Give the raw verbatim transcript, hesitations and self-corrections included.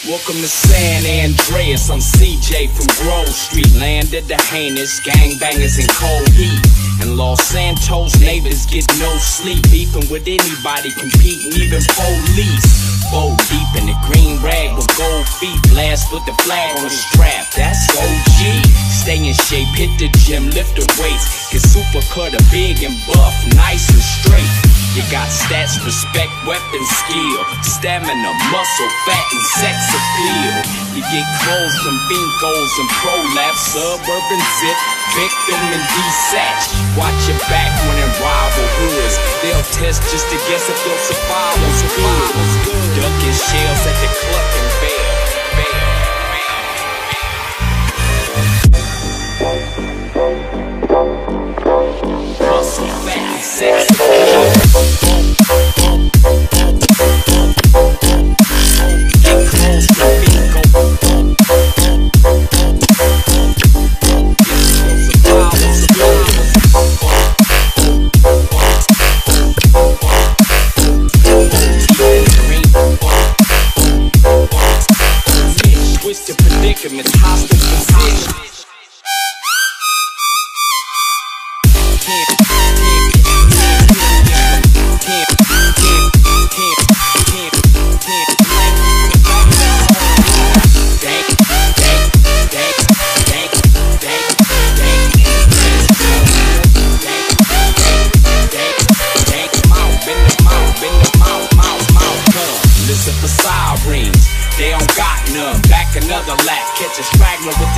Welcome to San Andreas, I'm C J from Grove Street. Landed the heinous gangbangers in cold heat. And Los Santos neighbors get no sleep. Beefing with anybody, competing, even police. Bow deep in the green rag with gold feet. Blast with the flag on the strap, that's O G. Stay in shape, hit the gym, lift the weights. Get super cutter, big and buff, nice and straight. You got stats, respect, weapon, skill, stamina, muscle, fat, and sex appeal. You get clothes from Binkos and Prolapse, Suburban Zip, Victim and D-Satch. Watch your back when in rival hoods. They'll test just to guess if they'll survive on survivals. Ducking shells at the club and bail. Muscle, fat, and sex appeal. Twisted predicaments, hostile position. Listen for sirens, they don't got none. Back another lap, catch a straggler with